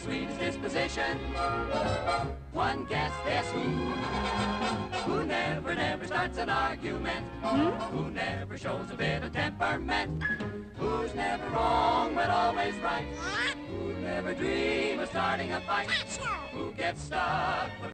sweetest disposition. One guess who never starts an argument, who never shows a bit of temperament, who's never wrong but always right, who never dream of starting a fight, who gets stuck